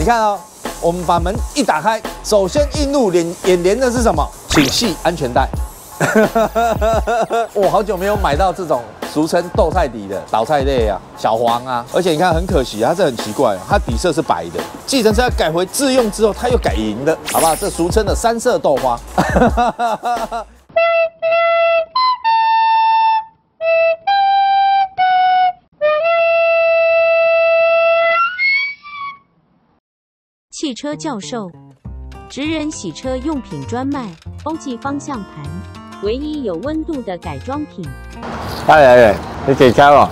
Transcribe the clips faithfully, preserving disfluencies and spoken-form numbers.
看哦，我们把门一打开，首先映入眼眼帘的是什么？请系安全带。我好久没有买到这种俗称豆菜底的倒菜类啊，小黄啊，而且你看很可惜，它这很奇怪，它底色是白的。计程车改回自用之后，它又改银的，好不好？这俗称的三色豆花。 汽车教授，职人洗车用品专卖，欧记方向盘，唯一有温度的改装品。 来来来，你解开了。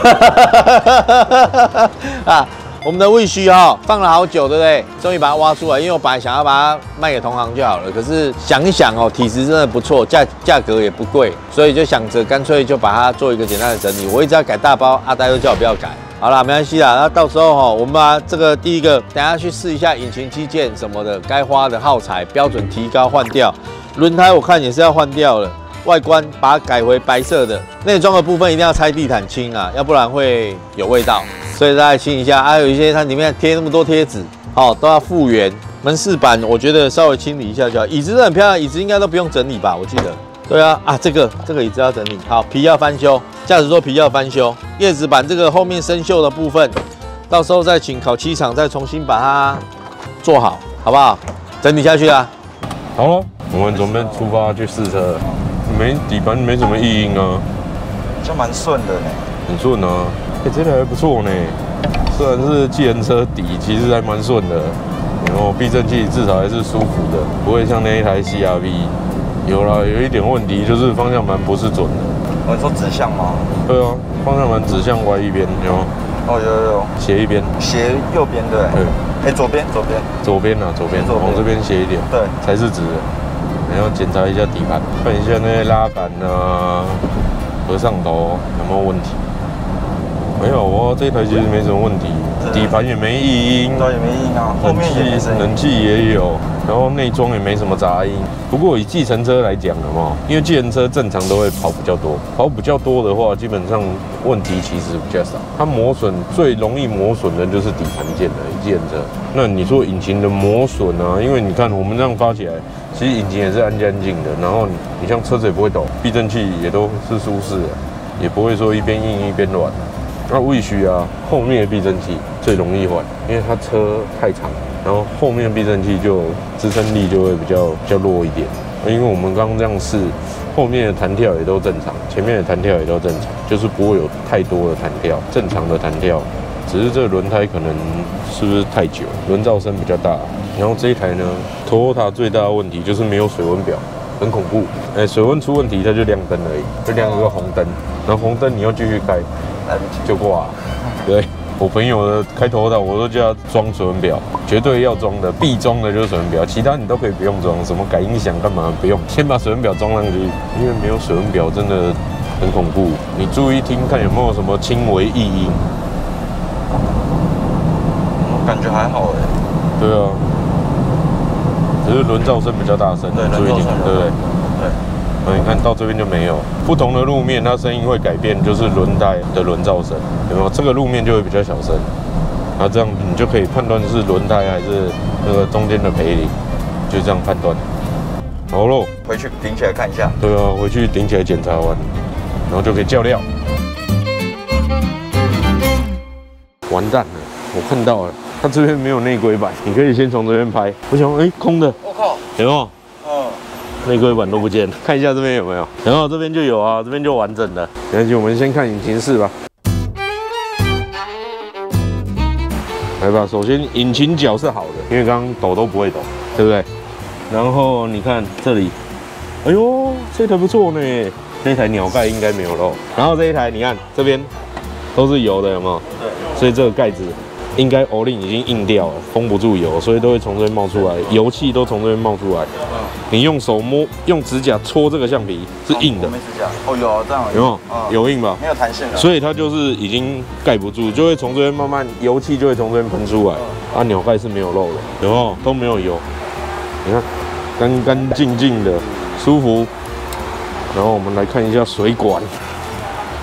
啊，我们的味须哈放了好久，对不对？终于把它挖出来，因为我本来想要把它卖给同行就好了，可是想一想哦，体质真的不错，价价格也不贵，所以就想着干脆就把它做一个简单的整理。我一直要改大包，阿呆又叫我不要改。好啦，没关系啦，那到时候哈，我们把这个第一个，等一下去试一下引擎基件什么的，该花的耗材标准提高换掉。轮胎我看也是要换掉了，外观把它改回白色的，内装的部分一定要拆地毯清啊，要不然会有味道，所以大家清一下。还有一些它里面贴那么多贴纸，哦，都要复原。门饰板我觉得稍微清理一下就好。椅子是很漂亮，椅子应该都不用整理吧？我记得。对啊，啊这个这个椅子要整理，好，皮要翻修，驾驶座皮要翻修，叶子板这个后面生锈的部分，到时候再请烤漆厂再重新把它做好，好不好？整理下去啊。 好了，我们准备出发去试车，没底盘没什么异音啊， 就蛮顺的呢， 很顺啊，哎、欸，这台还不错呢，虽然是计程车底，其实还蛮顺的，然后避震器至少还是舒服的，不会像那一台 C R V。有啦，有一点问题就是方向盘不是准的。 哦，你说指向吗？ 对啊，方向盘指向歪一边，有吗？ 哦，有有有。 斜一边。斜右边对。对。哎，左边左边。左边啊，左边，往这边斜一点。 对， 才是直的。然后检查一下底盘，看一下那些拉杆啊、和上头有没有问题。没有哦，这台其实没什么问题，底盘也没异音， 对，也没异音啊，后面也没声音， 冷气也有，然后内装也没什么杂音。不过以计程车来讲的嘛，因为计程车正常都会跑比较多，跑比较多的话，基本上问题其实比较少。它磨损最容易磨损的就是底盘件了，以计程车。那你说引擎的磨损啊，因为你看我们这样发起来，其实引擎也是安干净的，然后你你像车子也不会抖，避震器也都是舒适的，也不会说一边硬一边软。那未须啊，后面的避震器最容易换，因为它车太长，然后后面的避震器就支撑力就会比较比较弱一点。因为我们刚刚这样试，后面的弹跳也都正常，前面的弹跳也都正常，就是不会有太多的弹跳，正常的弹跳。只是这个轮胎可能是不是太久，轮噪声比较大。然后这一台呢 ，Toyota 最大的问题就是没有水温表，很恐怖。哎，水温出问题它就亮灯而已，就亮一个红灯，然后红灯你要继续开。来不及就挂了。对我朋友的开头的，我都叫他装水温表，绝对要装的，必装的就是水温表，其他你都可以不用装，什么改音响干嘛不用，先把水温表装上去，因为没有水温表真的很恐怖。你注意听看有没有什么轻微异音。 我感觉还好哎。 对啊，只是轮噪声比较大声， 对， 注意听，对不对？ 对。 你看到这边就没有，不同的路面它声音会改变，就是轮胎的轮噪声，有没有？这个路面就会比较小声，那这样你就可以判断是轮胎还是那个中间的培林，就这样判断。好喽， 回去顶起来看一下。 对啊，回去顶起来检查完，然后就可以叫料。完蛋了，我看到了，它这边没有内规板，你可以先从这边拍。我想，哎，空的， 我靠， 有没有？内规板都不见了，看一下这边有没有，然后这边就有啊，这边就完整的。没关系，我们先看引擎室吧。来吧，首先引擎角是好的，因为刚刚抖都不会抖，对不对？然后你看这里，哎呦，这台不错呢，这台鸟盖应该没有漏。然后这一台你看这边都是油的，有没有？对。所以这个盖子应该欧令已经硬掉了，封不住油，所以都会从这边冒出来，油气都从这边冒出来。你用手摸，用指甲戳这个橡皮是硬的。 没指甲。哦，有这样。 有没有？有硬吧？ 没有弹性了。 所以它就是已经盖不住，就会从这边慢慢油气就会从这边喷出来。啊，鸟盖是没有漏的，有没有？都没有油。你看，干干净净的，舒服。然后我们来看一下水管。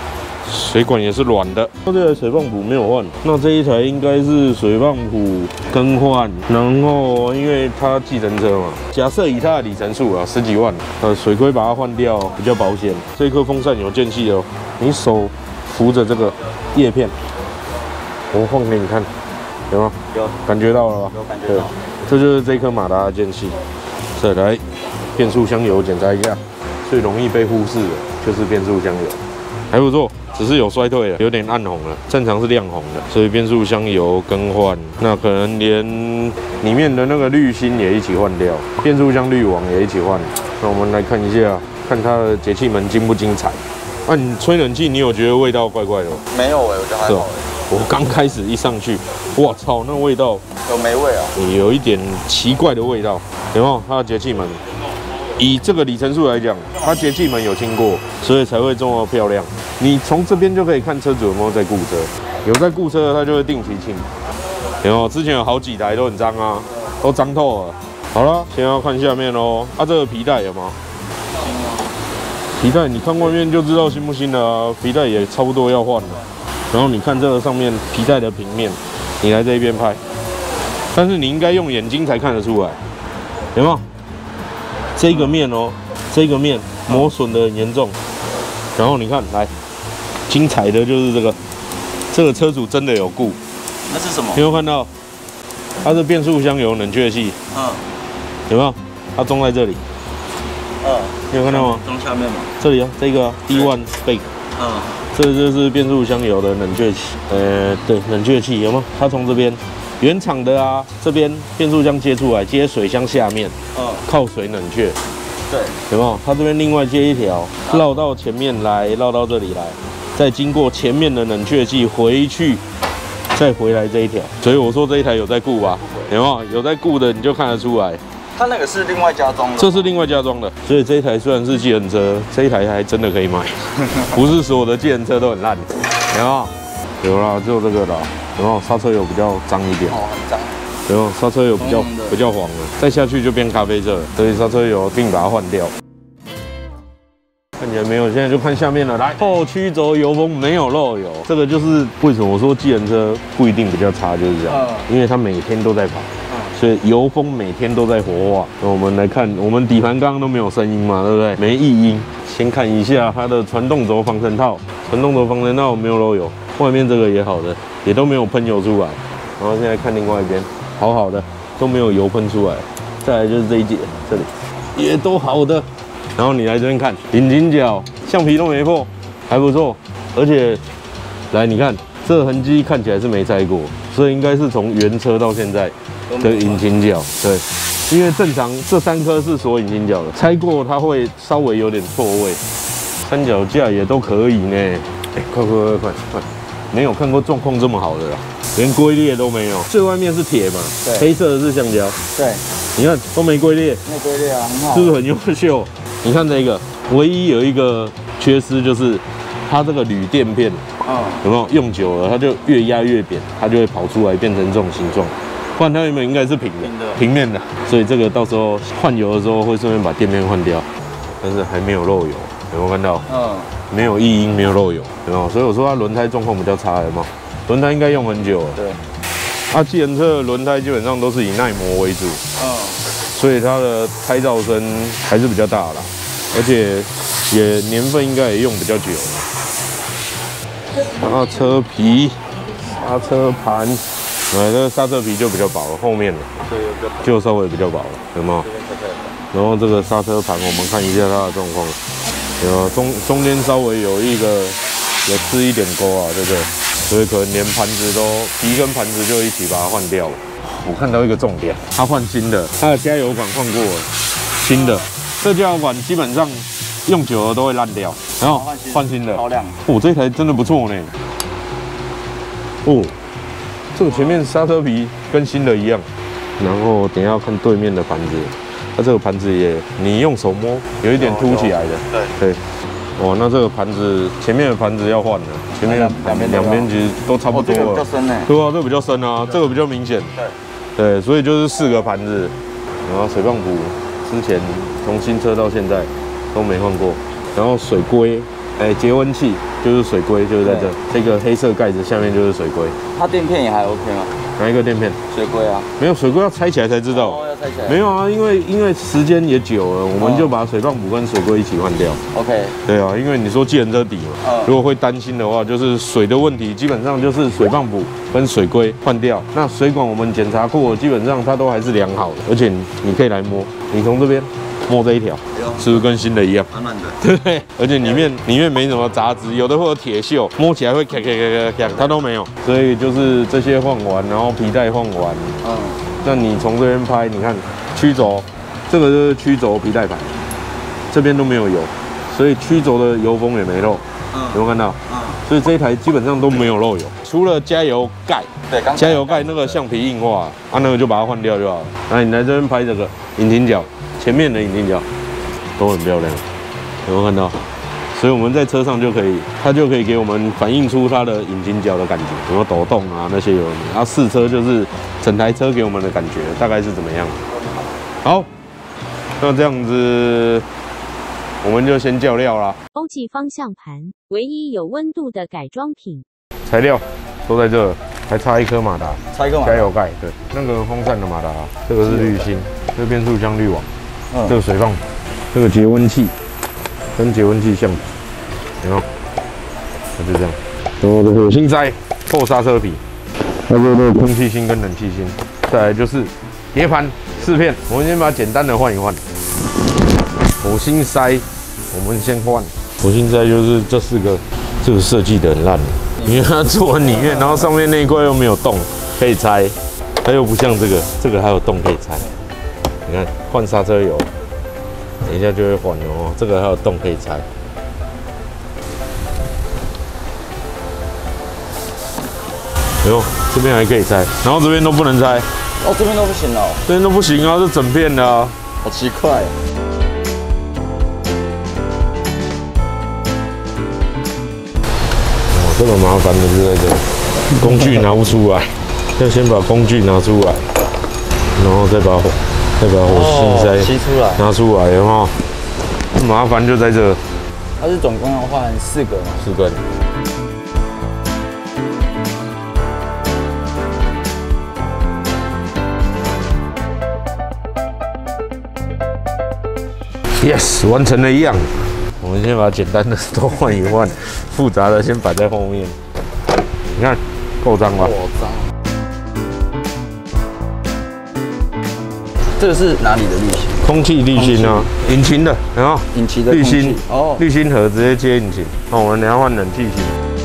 水管也是软的。这台水泵浦没有换，那这一台应该是水泵浦更换，然后因为它计程车嘛，假设以它的里程数啊十几万，呃，水龟把它换掉比较保险。这颗风扇有间隙哦，你手扶着这个叶片，我放给你看，有吗？ 有， 感觉到了吧？ 有感觉到。 这就是这颗马达的间隙。再来，变速箱油检查一下，最容易被忽视的就是变速箱油，还不错。只是有衰退了，有点暗红了，正常是亮红的，所以变速箱油更换，那可能连里面的那个滤芯也一起换掉，变速箱滤网也一起换。那我们来看一下，看它的节气门精不精彩。啊，你吹冷气，你有觉得味道怪怪的吗？ 没有哎，我觉得还好哎。 我刚开始一上去，我操，那味道有霉味啊， 有一点奇怪的味道，有没有？它的节气门，以这个里程数来讲，它节气门有清过，所以才会这么漂亮。你从这边就可以看车主有没有在顾车，有在顾车的他就会定期清。有没有？之前有好几台都很脏啊，都脏透了。好了，先要看下面喽。啊，这个皮带有吗？皮带你看外面就知道新不新了啊，皮带也差不多要换了。然后你看这个上面皮带的平面，你来这一边拍，但是你应该用眼睛才看得出来，有没有？这个面哦，这个面磨损的很严重。然后你看，来，精彩的就是这个，这个车主真的有顾。 那是什么？ 你有没有看到？它是变速箱油冷却器。 嗯。 有没有？它装在这里。 嗯。 你有看到吗？ 装下面吗？ 这里啊，这个 D 一 Spec。 嗯。 这就是变速箱油的冷却器。呃，对，冷却器有没有？它从这边原厂的啊，这边变速箱接出来，接水箱下面。嗯。靠水冷却。 对， 有没有？它这边另外接一条，绕到前面来，绕到这里来，再经过前面的冷却器回去，再回来这一条。所以我说这一台有在顾吧？有没有？有在顾的你就看得出来。 它那个是另外加装的， 这是另外加装的。所以这一台虽然是计程车，这一台还真的可以买，不是所有的计程车都很烂。有没有？有啦，只有这个啦。有没有？刹车油比较脏一点。 哦，很脏。 有没有？刹车油比较比较黄了，再下去就变咖啡色了，所以刹车油并把它换掉。看起来没有，现在就看下面了。来，后驱轴油封没有漏油，这个就是为什么我说计程车不一定比较差，就是这样，因为它每天都在跑，所以油封每天都在活化。那我们来看，我们底盘刚刚都没有声音嘛，对不对？没异音。先看一下它的传动轴防尘套，传动轴防尘套没有漏油，外面这个也好的，也都没有喷油出来。然后现在看另外一边。好好的，都没有油喷出来。再来就是这一节，这里也都好的。然后你来这边看，引擎角橡皮都没破，还不错。而且，来你看这个痕迹看起来是没拆过，所以应该是从原车到现在的引擎角。对，因为正常这三颗是锁引擎角的，拆过它会稍微有点错位。三脚架也都可以呢。哎，快快快快快！没有看过状况这么好的啦。连龟裂都没有，最外面是铁嘛，对，黑色的是橡胶，对，你看都没龟裂， 没龟裂啊，很好， 是不是很优秀？你看这个，唯一有一个缺失就是它这个铝垫片，嗯，有没有用久了它就越压越扁，它就会跑出来变成这种形状，不然它原本应该是平的，平面的，所以这个到时候换油的时候会顺便把垫片换掉，但是还没有漏油，有没有看到？嗯，没有异音，没有漏油，有没有？所以我说它轮胎状况比较差，有没有？轮胎应该用很久了。对。啊，计程车的轮胎基本上都是以耐磨为主。嗯。所以它的胎噪声还是比较大啦，而且也年份应该也用比较久了。刹车皮、刹车盘，哎，这个刹车皮就比较薄了，后面的就稍微比较薄了，有没有？然后这个刹车盘，我们看一下它的状况，有中中间稍微有一个有吃一点沟啊，对不对？所以可能连盘子都皮跟盘子就一起把它换掉了。我看到一个重点，它换新的，它的加油管换过了，新的。这加油管基本上用久了都会烂掉，然后换新的，好亮。哦，这台真的不错呢。哦，这个前面刹车皮跟新的一样。然后等一下要看对面的盘子，它这个盘子也你用手摸有一点凸起来的。对。对。哇，那这个盘子前面的盘子要换了，前面两边两边其实都差不多了。哦，这个比较深呢。对啊，这个比较深啊，这个比较明显。对。对，所以就是四个盘子，然后水泵浦之前从新车到现在都没换过，然后水龟哎，节温器就是水龟，就是在这，这个黑色盖子下面就是水龟。 它垫片也还 OK 吗？ 哪一个垫片？ 水龟啊， 没有水龟要拆起来才知道。 哦，要拆起来。 没有啊，因为因为时间也久了，我们就把水泵补跟水龟一起换掉。 OK。 对啊，因为你说计程车底嘛， 嗯、 如果会担心的话，就是水的问题，基本上就是水泵补跟水龟换掉。那水管我们检查过，基本上它都还是良好的，而且你可以来摸，你从这边摸这一条，是不是跟新的一样？ 满满的。 对，而且里面里面没什么杂质，有的会有铁锈，摸起来会咔咔咔咔咔，它都没有。所以就是这些换完，然后皮带换完，嗯，那你从这边拍，你看曲轴，这个就是曲轴皮带牌，这边都没有油，所以曲轴的油封也没漏，嗯，有没有看到？嗯，所以这一台基本上都没有漏油，除了加油盖， 对， 加油盖那个橡皮硬化，啊，那个就把它换掉就好了。那你来这边拍这个引擎角，前面的引擎角都很漂亮，有没有看到？所以我们在车上就可以，它就可以给我们反映出它的引擎角的感觉，有没有抖动啊那些有的没。然后试车就是整台车给我们的感觉大概是怎么样。好，那这样子我们就先叫料啦。 欧记方向盘，唯一有温度的改装品。 材料都在这，还差一颗马达， 差一个马达， 加油盖，对，那个风扇的马达，这个是滤芯，这个变速箱滤网， 嗯， 这个水泵，这个节温器。跟节温器相比，有没有？那就这样。然后这个火星塞、后刹车皮，还有那个空气芯跟冷气芯。再来就是碟盘四片，我们先把简单的换一换。火星塞，我们先换。火星塞就是这四个，这个设计的很烂，因为它做完里面，然后上面那一块又没有洞可以拆，它又不像这个，这个还有洞可以拆。你看，换刹车油。等一下就会换哦，这个还有洞可以拆。哎呦，这边还可以拆，然后这边都不能拆。 哦，这边都不行哦。 这边都不行啊，这整片的啊。 好奇怪。 哦，这个麻烦的是在这，工具拿不出来，要先把工具拿出来，然后再把火。再把火星塞吸出来， 拿出来，有没有？麻烦就在这。 它是总共要换四个嘛？ 四根。Yes， 完成了一样。我们先把简单的都换一换，复杂的先摆在后面。你看，够脏吧？ 够脏。这个是哪里的滤芯？ 空气滤芯啊，引擎的，有没有？ 引擎的滤芯哦， 滤芯盒直接接引擎。那我们等下换冷气芯，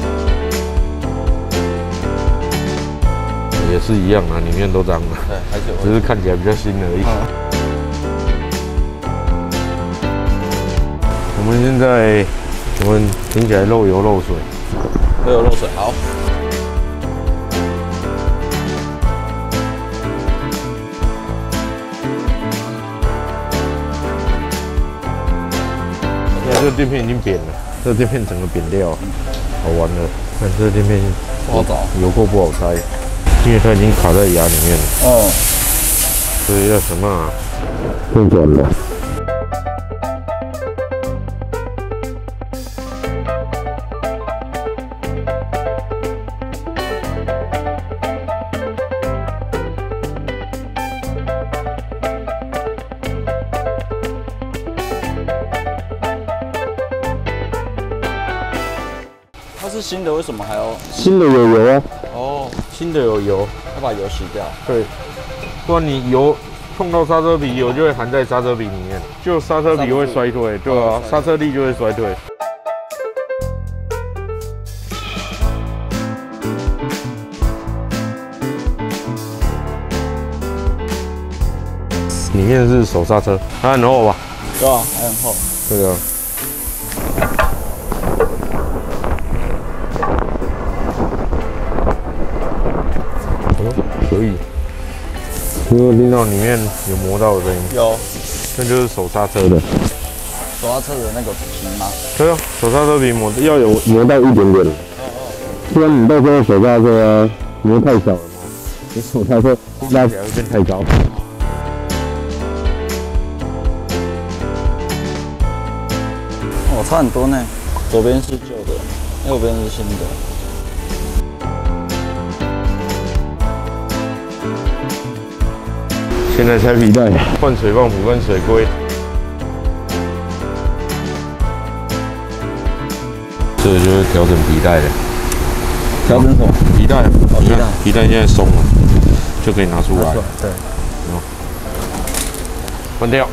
也是一样啊，里面都脏了， 对，还是有， 只是看起来比较新而已。嗯、我们现在，我们听起来漏油漏水， 漏油漏水，好。 这个垫片已经扁了，这个垫片整个扁掉了，好完了。看这个垫片不好找， 有够不好拆，因为它已经卡在牙里面了。 哦， 所以要什么啊？更短了。 它是新的，为什么还要？ 新的有油啊。 哦， 新的有油， 要把油洗掉。 对，不然你油碰到刹车皮，油就会含在刹车皮里面，就刹车皮会衰退，对啊，刹车力就会衰退。里面是手刹车，它很厚吧？ 对啊，还很厚。 对啊。可以，有没有听到里面有磨到的声音？ 有， 那就是手刹车的。 手刹车的那个皮吗？ 对啊，手刹车皮磨要有磨到一点点，不然你到时候手刹车啊磨太小了嘛，你手刹车拉起来会变太高。 哦，差很多呢。 左边是旧的，右边是新的。 现在拆皮带，换水泵补跟水龟。这个就是调整皮带的。 调整什么？ 皮带， 哦，皮带， 皮带现在松了，就可以拿出来。 对。 哦，关掉。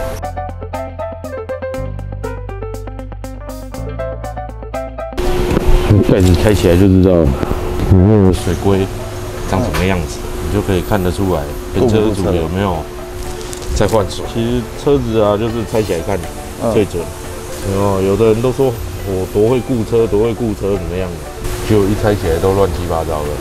盖子开起来就知道了，里面的水龟长什么样子，你就可以看得出来，跟车主有没有在换水。其实车子啊，就是拆起来看最准。然后有的人都说我多会顾车，多会顾车怎么样的，结果一拆起来都乱七八糟的。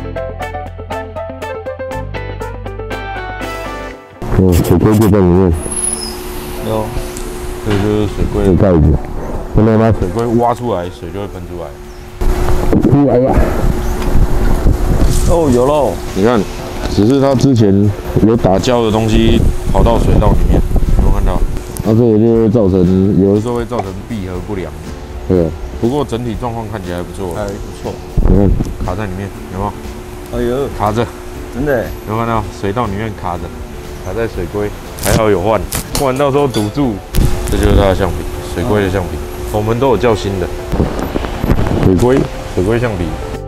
哦，水龟就在里面。 有。 这就是水龟的盖子。现在把水龟挖出来，水就会喷出来。出来吧！ 哦，有喽。 你看，只是它之前有打胶的东西跑到水道里面，有没有看到？那、啊、这个就会造成，有的时候会造成闭合不良。对。不过整体状况看起来还不错。 还不错。 你看，卡在里面，有没有？ 哎呦， 卡着。 真的。 有没有看到？水道里面卡着，卡在水龟，还好有换，不然到时候堵住。这就是它的橡皮，水龟的橡皮。嗯，我们都有较新的水龟，水龟橡皮。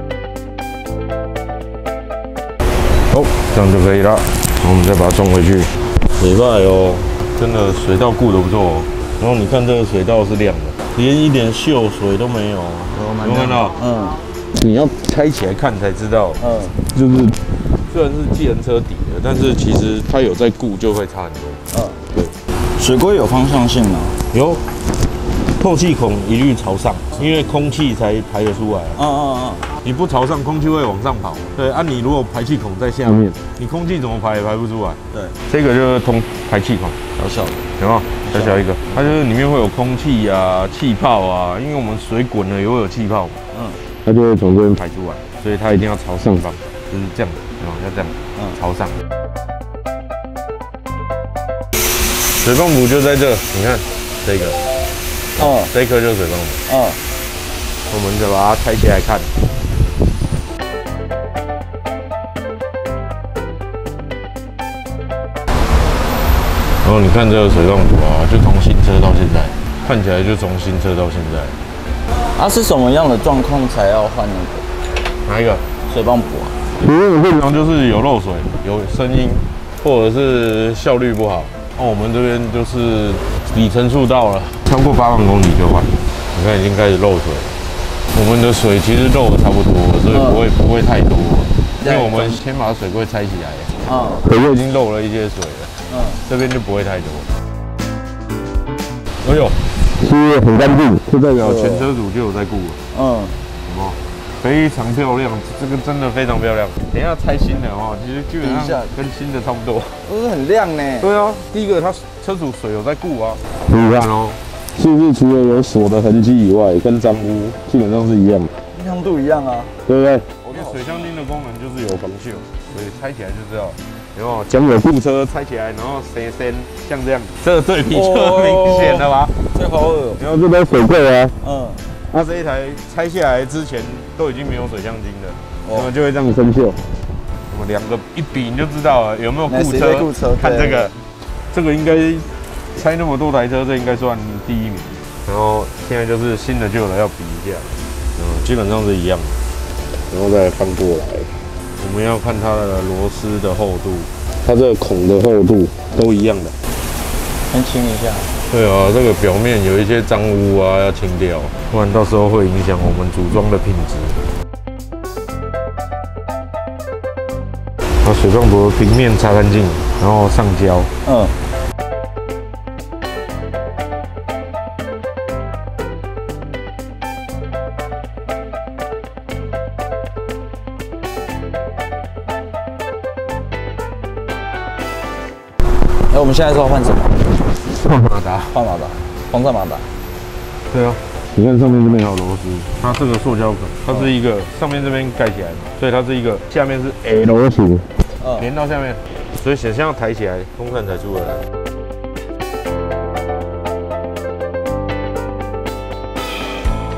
哦，这样就可以了。然后我们再把它装回去。礼拜哦，真的水道顾得不错哦。然后你看这个水道是亮的，连一点锈水都没有。有没有看到？嗯。你要拆起来看才知道。嗯。就是虽然是计程车底的，但是其实它有在顾就会差很多。嗯。对。 水龟有方向性吗？ 有。透气孔一律朝上，因为空气才排得出来。嗯嗯嗯，你不朝上，空气会往上跑。对，啊，你如果排气孔在下面，你空气怎么排也排不出来。对，这个就是通排气孔， 小小的， 有没有？小小一个，它就是里面会有空气啊、气泡啊，因为我们水滚了也会有气泡嘛。嗯，它就会从这边排出来，所以它一定要朝上方，就是这样，有没有？要这样，嗯，朝上。水泵补就在这，你看这个。哦，这一颗就是水泵补。哦，我们再把它拆起来看。然后你看这个水泵补啊，就从新车到现在，看起来就从新车到现在。 啊，是什么样的状况才要换那个？ 哪一个？ 水泵补啊？ 因为通常就是有漏水、有声音，或者是效率不好。那我们这边就是里程数到了。超过八万公里就换，你看已经开始漏水了。我们的水其实漏的差不多，所以不会不会太多，因为我们先把水柜拆起来，啊，水柜已经漏了一些水了，嗯，这边就不会太多。哎呦，是不是很干净？就代表前车主就有在顾了，嗯，有没有？非常漂亮，这个真的非常漂亮。等一下拆新的哦，其实基本上跟新的差不多， 都是很亮呢。 对啊，第一个它车主水有在顾啊，你看哦。是不是除了有锁的痕迹以外，跟脏污基本上是一样的？ 亮度一样啊， 对不对？因为水箱钉的功能就是有防锈，所以拆起来就知道。有没有？讲有部车拆起来，然后塞塞像这样，这个对比就很明显了吧？ 这好恶。 然后这边水柜啊，嗯，那这一台拆下来之前都已经没有水箱钉了，然后就会这样生锈。我们两个一比你就知道了，有没有顾车？顾车，看这个，这个应该。拆那么多台车，这应该算第一名。然后现在就是新的旧的要比一下，嗯，基本上是一样的。然后再翻过来，我们要看它的螺丝的厚度，它这个孔的厚度都一样的。 先清一下。 对啊，这个表面有一些脏污啊，要清掉，不然到时候会影响我们组装的品质。把水泵补平面擦干净，然后上胶。嗯。 哎，我们现在是要换什么？ 换马达， 换马达，防震马达。 对啊，你看上面这边还有螺丝，它这个塑胶壳，它是一个上面这边盖起来的，所以它是一个下面是 L 型，连到下面，所以显像要抬起来，风扇才出得来。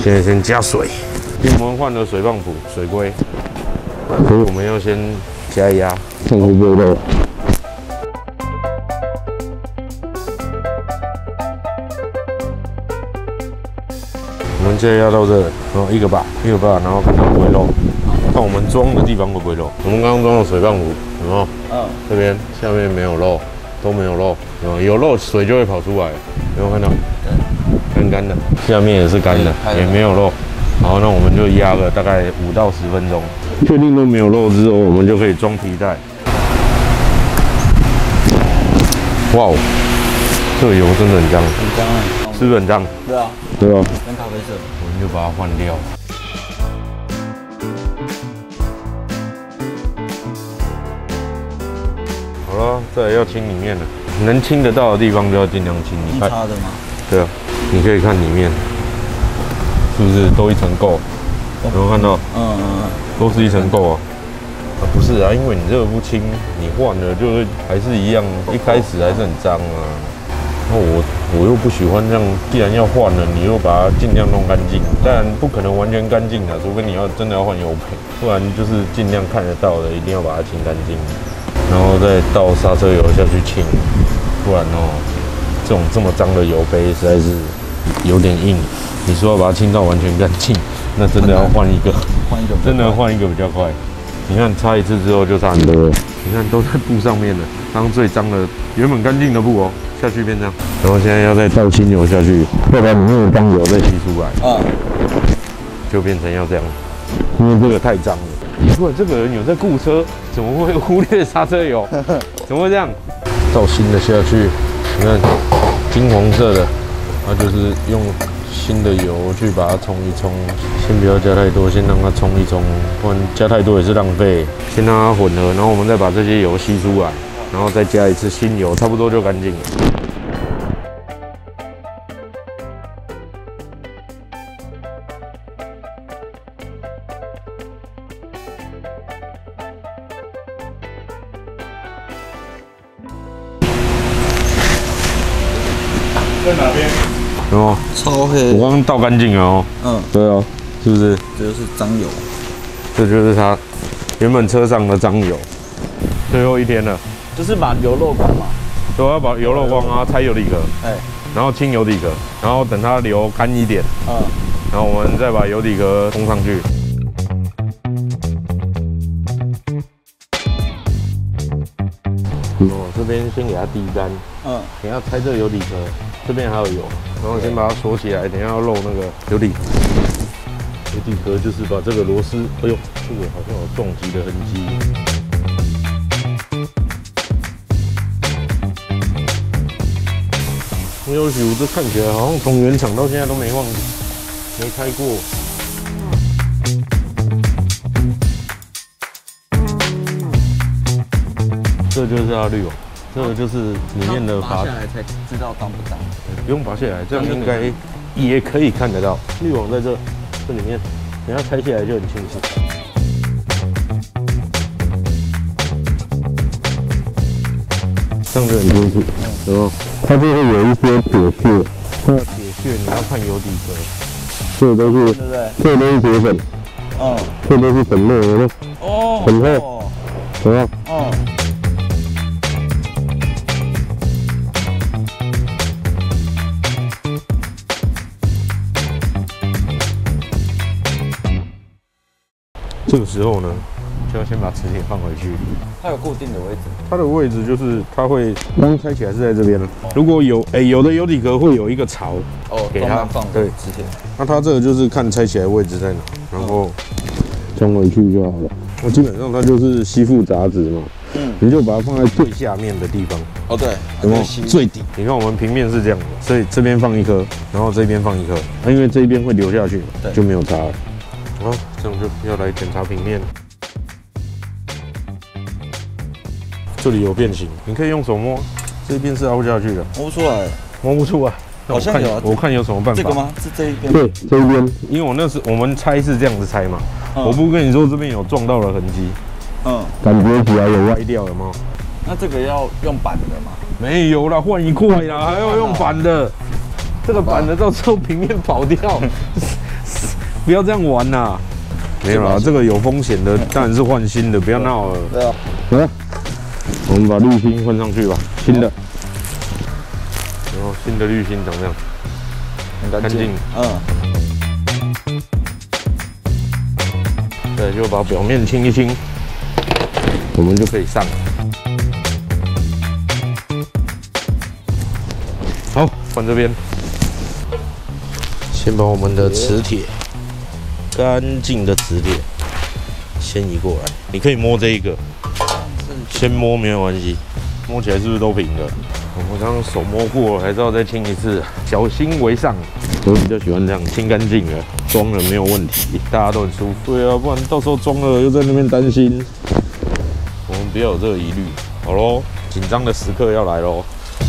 现在先加水，因为我们换了水泵浦、水龟，所以我们要先加压，看会不会漏。我们现在压到这，然后一个把，一个把，然后看它会不会漏，看我们装的地方会不会漏。我们刚刚装的水泵浦，有没有？嗯，这边下面没有漏，都没有漏，有有漏水就会跑出来，有没有看到？干干的，下面也是干的，也没有漏。好，那我们就压个大概五到十分钟，确定都没有漏之后，我们就可以装皮带。哇哦，这个油真的很脏， 很脏啊， 是不是很脏？ 对啊， 对啊， 跟咖啡色。 我们就把它换掉。好了，再来要清里面了，能清得到的地方就要尽量清。 一擦的吗？ 对啊，你可以看里面，是不是都一层垢？有没有看到？嗯嗯嗯，都是一层垢啊。啊，不是啊，因为你这个不清，你换了就会还是一样，一开始还是很脏啊。那我我又不喜欢这样，既然要换了，你又把它尽量弄干净，当然不可能完全干净的，除非你要真的要换油配，不然就是尽量看得到的，一定要把它清干净，然后再倒刹车油下去清，不然哦。这种这么脏的油杯实在是有点硬，你说要把它清到完全干净，那真的要换一个， 换一个， 真的要换一个比较快。你看擦一次之后就差很多了，你看都在布上面了，刚刚最脏的原本干净的布哦，下去变这样，然后现在要再倒清油下去，要把里面的脏油再吸出来，啊，就变成要这样，因为这个太脏了。奇怪，这个人有在顾车，怎么会忽略刹车油？怎么会这样？倒新的下去。你看，金黄色的，它就是用新的油去把它冲一冲。先不要加太多，先让它冲一冲，不然加太多也是浪费。先让它混合，然后我们再把这些油吸出来，然后再加一次新油，差不多就干净了。 在哪边？ 哦， 超黑。 我刚刚倒干净了哦。嗯，对哦，是不是？ 这就是脏油。 这就是它原本车上的脏油。最后一天了， 就是把油漏光嘛。 对，要把油漏光啊，拆油底壳，哎，然后清油底壳，然后等它流干一点，嗯，然后我们再把油底壳冲上去。哦，这边先给它滴干，嗯，等下拆这个油底壳，这边还有油，然后先把它锁起来，等下要漏那个油底。油底壳就是把这个螺丝，哎呦，这个好像有撞击的痕迹。要许这看起来好像从原厂到现在都没忘记，没开过。这就是它滤网，这个就是里面的拔下来才知道脏不脏。 不用拔下来，这样应该也可以看得到。滤网在这这里面，等下拆下来就很清楚。这样就很清楚，有没有？它就会有一些铁屑，那铁屑你要看油底壳，这都是，对不对？这都是铁粉，嗯，这都是粉末，有没有？哦，很厚，有没有？哦。这个时候呢，就要先把磁铁放回去。 它有固定的位置。 它的位置就是它会刚拆起来是在这边了。如果有哎、欸、有的油底壳会有一个槽哦，给它放对磁铁。 那它这个就是看拆起来位置在哪，然后装回去就好了。那基本上它就是吸附杂质嘛，嗯，你就把它放在最下面的地方。 哦，对， 有没有最底？你看我们平面是这样的，所以这边放一颗，然后这边放一颗，那、啊、因为这边会流下去，就没有差了。好，这样就要来检查平面。这里有变形，你可以用手摸，这边是凹下去的， 摸不出来， 摸不出来。 好像有、啊， 我看有什么办法？ 这个吗？是这一边？ 对，这一边，因为我那时我们拆是这样子拆嘛，嗯、我不跟你说这边有撞到的痕迹，嗯，感觉起来有歪掉了吗？ 那这个要用板的吗？ 没有啦，换一块啦，还要用板的。这个板的到时候平面跑掉， 不要这样玩呐！没有啦，这个有风险的，当然是换新的，不要闹了。 对啊， 好了，我们把滤芯换上去吧，新的。然后新的滤芯长这样， 很干净。嗯。 对，就把表面清一清，我们就可以上。好，换这边。先把我们的磁铁，干净的磁铁，先移过来。你可以摸这一个，先摸没有关系，摸起来是不是都平的？我们刚刚手摸过了，还是要再清一次，小心为上。我比较喜欢这样清干净了，装了没有问题，大家都很舒服。对啊，不然到时候装了又在那边担心。我们不要有这个疑虑。好咯，紧张的时刻要来咯。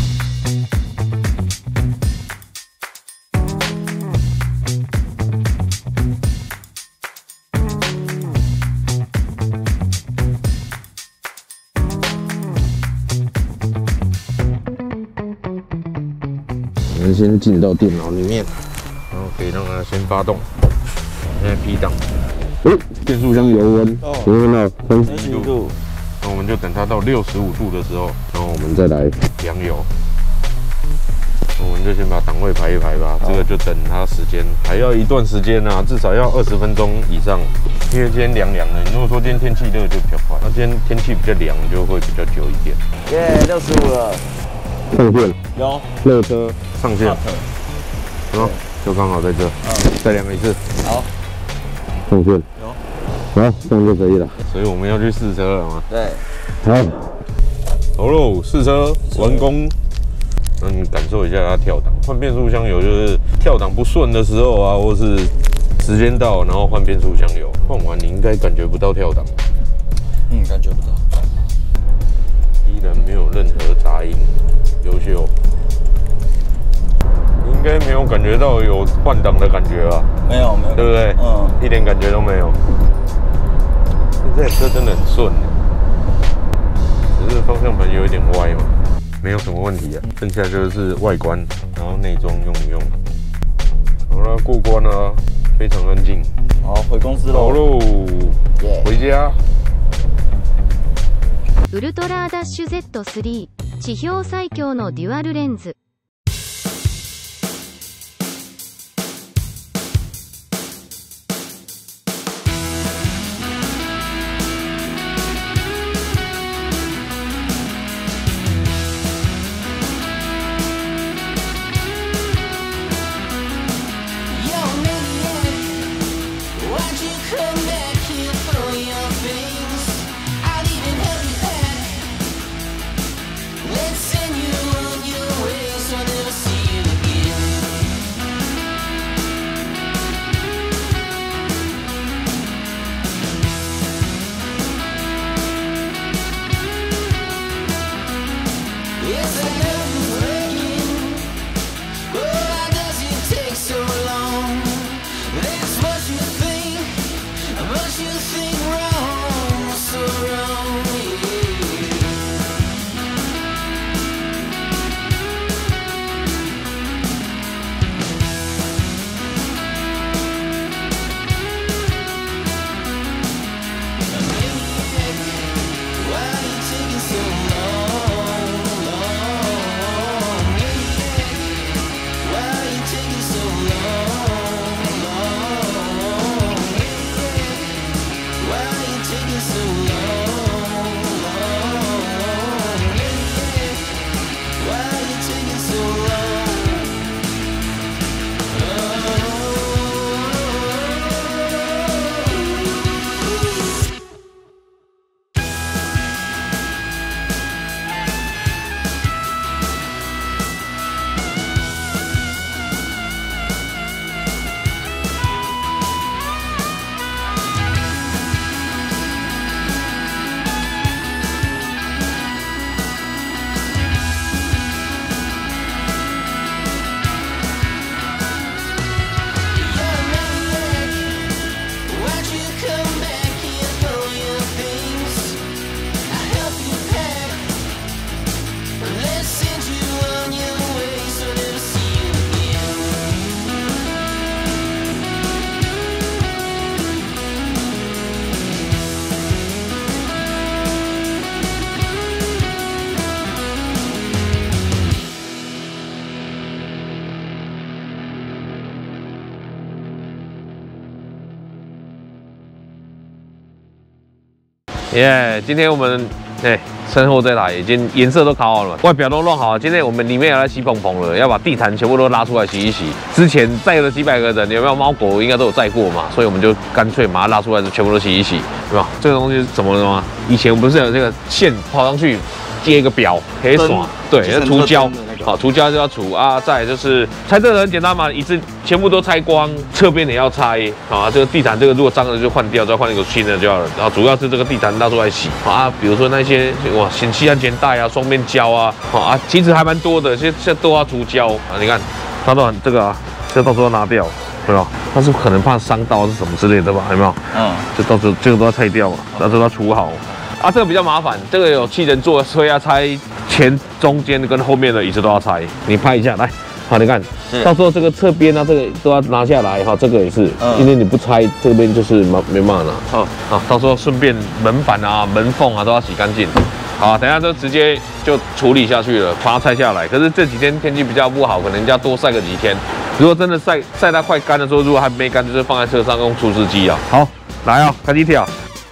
我们先进到电脑里面，然后可以让它先发动。现在 P 档，哎，变速箱油温，油温到三十一度，那我们就等它到六十五度的时候，然后我们再来量油。我们就先把档位排一排吧，这个就等它时间，还要一段时间啊，至少要二十分钟以上。因为今天凉凉的，如果说今天天气热就比较快，那今天天气比较凉就会比较久一点。 耶，六十五了。 上线有， 热车上线，好，就刚好在这，嗯，再量一次， 好， 上线， 有， 好，这样就可以了。所以我们要去试车了吗？ 对， 好，好喽，试车完工。那你感受一下它跳档，换变速箱油就是跳档不顺的时候啊，或是时间到，然后换变速箱油，换完你应该感觉不到跳档。 嗯，感觉不到， 依然没有任何杂音。优秀，应该没有感觉到有换挡的感觉吧？ 没有，没有， 对不对？嗯，一点感觉都没有。这台车真的很顺，只是方向盘有一点歪嘛，没有什么问题啊。剩下就是外观，然后内装用一用。好了，过关了，非常安静。 好，回公司喽。 好喽，回家。 ウルトラダッシュ ゼットスリー 地表最強のデュアルレンズ。 Let's send you on your way. 耶！ Yeah, 今天我们哎，身后这台已经颜色都烤好了，外表都弄好了。今天我们里面要来洗蓬蓬了，要把地毯全部都拉出来洗一洗。之前载了几百个人，有没有猫狗应该都有载过嘛？所以我们就干脆把它拉出来，就全部都洗一洗，有没有？这个东西是怎么了吗？以前我们不是有这个线跑上去接一个表，可以耍，对，要涂胶。 好，涂胶就要除啊，再来就是拆这个很简单嘛，椅子全部都拆光，侧边也要拆啊。这个地毯这个如果脏了就换掉，再换一个新的就好了。然后主要是这个地毯拉出来洗啊，比如说那些哇，显气安全带啊、双面胶啊，啊，其实还蛮多的，现在都要涂胶啊。你看，它都很这个啊，这到时候要拿掉，对吧？它是可能怕伤到是什么之类的吧？有没有？嗯，就到时候这个都要拆掉嘛，到时候要除好。 啊，这个比较麻烦，这个有气人座，所以要拆前、中间跟后面的椅子都要拆。你拍一下，来，好，你看，到时候这个侧边啊，这个都要拿下来哈，这个也是，嗯、因为你不拆，这边就是没没办法拿。好，好，到时候顺便门板啊、门缝啊都要洗干净。好，等一下就直接就处理下去了，把它拆下来。可是这几天天气比较不好，可能要多晒个几天。如果真的晒晒到快干的时候，如果还没干，就是放在车上用除湿机啊。好，来啊，开始跳。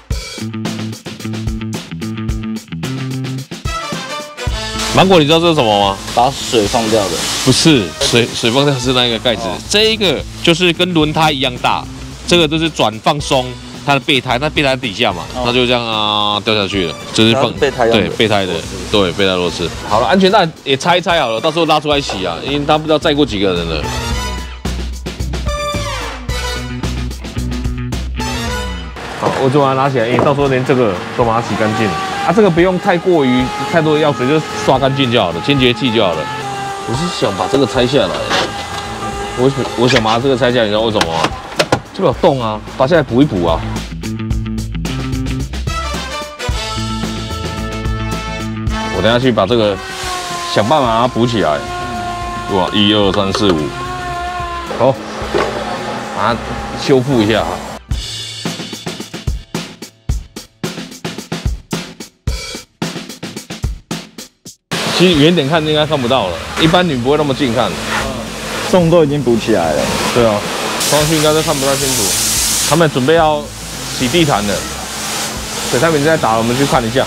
芒果，你知道这是什么吗？ 把水放掉的， 不是水，水放掉是那个盖子。哦、这一个就是跟轮胎一样大，这个就是转放松它的备胎，那备胎底下嘛，哦、它就这样啊掉下去了，就是放备胎对备胎的，对备胎螺丝。好了，安全带也拆一拆好了，到时候拉出来洗啊，因为他不知道载过几个人了。好，我就把它拿起来，因为到时候连这个都把它洗干净。 啊，这个不用太过于太多的药水，就刷干净就好了，清洁剂就好了。我是想把这个拆下来，我我想把这个拆下来，你知道为什么吗？这个有洞啊，拔下来补一补啊。我等下去把这个想办法把它补起来。哇，一二三四五，好，把它修复一下哈。 其实远点看应该看不到了，一般你不会那么近看。 洞都已经补起来了。 对啊，上去应该都看不太清楚。他们准备要洗地毯了，水他们已经在打了，我们去看一下。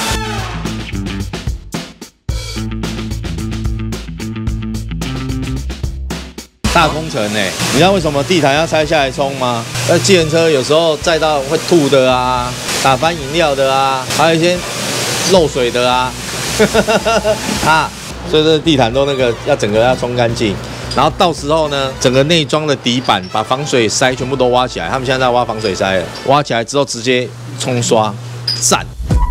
大工程哎、欸，你知道为什么地毯要拆下来冲吗？那计程车有时候载到会吐的啊，打翻饮料的啊，还有一些漏水的啊。 啊，所以这地毯都那个要整个要冲干净，然后到时候呢，整个内装的底板把防水塞全部都挖起来，他们现在在挖防水塞了，挖起来之后直接冲刷，赞。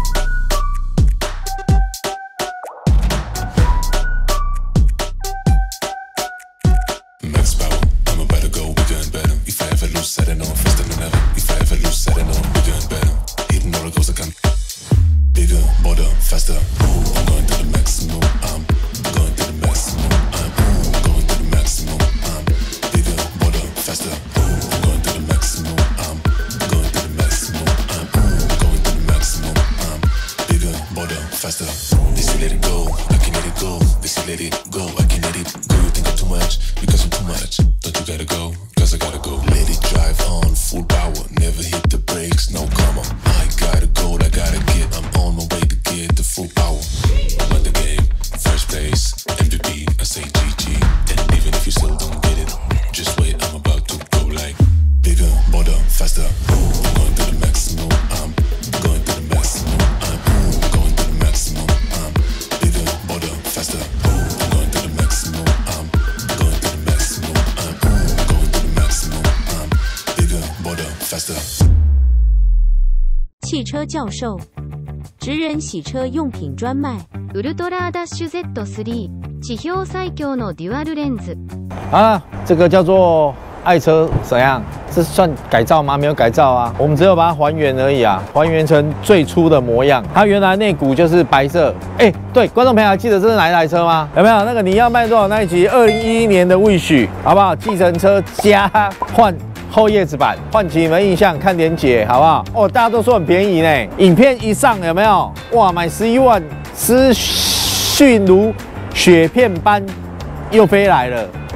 汽车教授，职人洗车用品专卖。ウルトラダッシュ ゼットスリー 地表最強のデュアルレンズ。 啊，这个叫做爱车怎样？这算改造吗？没有改造啊，我们只有把它还原而已啊，还原成最初的模样。它原来内骨就是白色。哎，对，观众朋友还记得这是哪一台车吗？有没有那个你要卖多少那一集？二零一一年的 Wish， 好不好？计程车加换。后叶子板，唤起你们印象，看点解，好不好？哦，大家都说很便宜呢。影片一上有没有？哇，买十一万，资讯如雪片般又飞来了。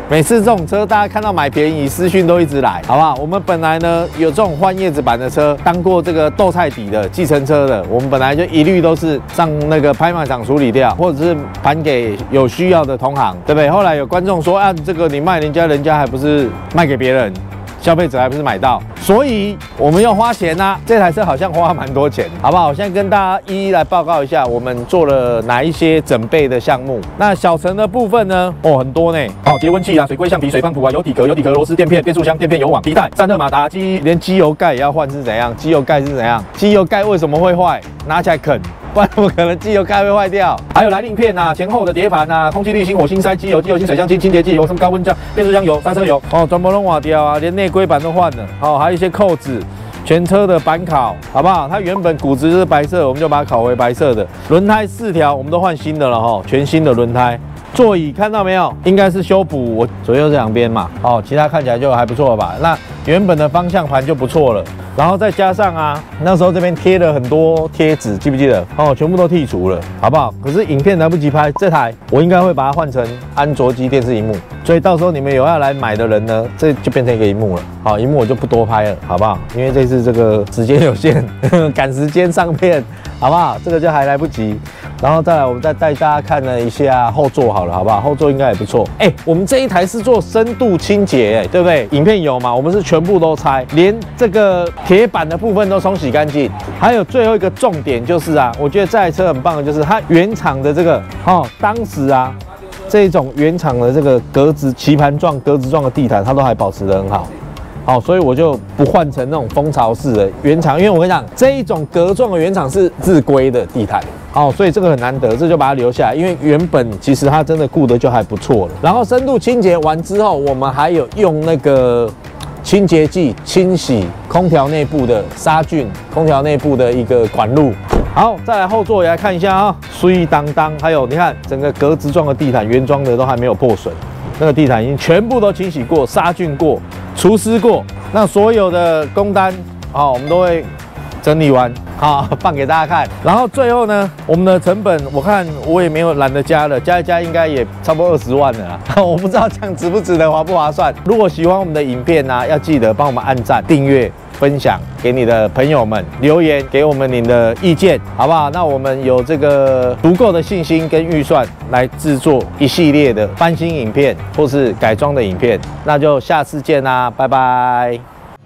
每次这种车大家看到买便宜，私讯都一直来，好不好？我们本来呢有这种换叶子板的车，当过这个豆菜底的计程车的，我们本来就一律都是上那个拍卖场处理掉，或者是盘给有需要的同行，对不对？后来有观众说啊，这个你卖人家，人家还不是卖给别人？消费者还不是买到，所以我们要花钱呐、啊。这台车好像花蛮多钱，好不好？我现在跟大家一一来报告一下，我们做了哪一些整备的项目。那小程的部分呢？哦，很多呢。哦，节温器啊，水龟橡皮、水泵浦啊，油底壳、油底壳螺丝、垫片、变速箱、垫片、油网、皮带、散热马达、机，连机油盖也要换是怎样？机油盖是怎样？机油盖为什么会坏？拿起来啃。不然怎么可能机油盖会坏掉？还有来令片啊，前后的碟盘啊，空气滤芯、火星塞、机油、机油芯、水箱芯、清洁剂、油、升高温酱、变速箱油、刹车油，哦，全部都换掉啊，连内龟板都换了。哦，还有一些扣子，全车的板烤，好不好？它原本骨质就是白色，我们就把它烤回白色的。轮胎四条，我们都换新的了哈，全新的轮胎。座椅看到没有？应该是修补我左右这两边嘛，哦，其他看起来就还不错了吧？那原本的方向盘就不错了。然后再加上啊，那时候这边贴了很多贴纸，记不记得？哦，全部都剔除了，好不好？可是影片来不及拍，这台我应该会把它换成安卓机电视萤幕，所以到时候你们有要来买的人呢，这就变成一个萤幕了。好，萤幕我就不多拍了，好不好？因为这次这个时间有限，赶时间上片，好不好？这个就还来不及。然后再来，我们再带大家看了一下后座，好了，好不好？后座应该也不错。哎，我们这一台是做深度清洁，哎，对不对？影片有嘛？我们是全部都拆，连这个铁板的部分都冲洗干净。还有最后一个重点就是啊，我觉得这台车很棒的，就是它原厂的这个，哦，当时啊，这种原厂的这个格子棋盘状、格子状的地毯，它都还保持得很好。好，所以我就不换成那种蜂巢式的原厂，因为我跟你讲，这一种格状的原厂是日规的地毯。好，所以这个很难得，这就把它留下来，因为原本其实它真的顾得就还不错了。然后深度清洁完之后，我们还有用那个清洁剂清洗空调内部的杀菌，空调内部的一个管路。好，再来后座也来看一下啊，水当当，还有你看整个格子状的地毯，原装的都还没有破损。那个地毯已经全部都清洗过、杀菌过、除湿过。那所有的工单，好，我们都会整理完，好放给大家看。然后最后呢，我们的成本，我看我也没有懒得加了，加一加应该也差不多二十万了啦。我不知道这样值不值得、划不划算。如果喜欢我们的影片啊，要记得帮我们按赞、订阅。分享给你的朋友们，留言给我们您的意见，好不好？那我们有这个足够的信心跟预算来制作一系列的翻新影片或是改装的影片，那就下次见啦，拜拜。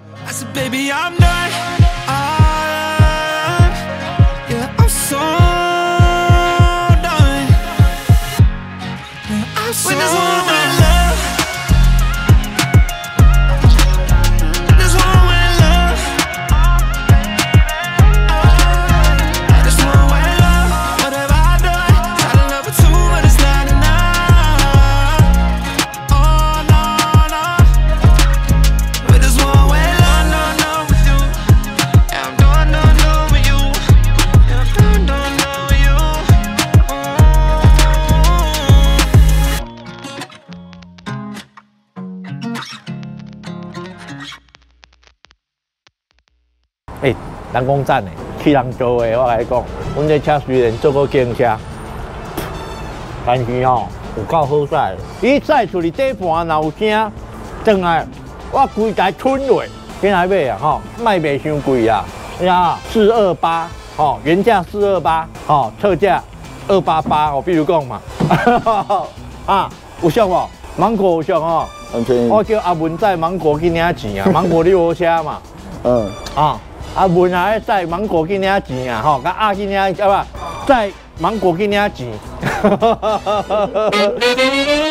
哎、欸，人讲赞的，去人做的，我来讲，阮这车虽然做过警车，但是吼有够好驶。伊驶出去底盘若有声，转来我规家吞落，今来买啊吼，卖袂伤贵啊，呀，四二八，吼，原价四二八，吼，特价二八八，我比如讲嘛，啊，有俗无？芒果有俗吼， 很便宜。 我叫阿文载芒果去领钱啊，芒果你好车嘛， 嗯， 啊。啊，文啊，载芒果去领钱啊，吼，甲阿去领，啊不，载芒果去领钱。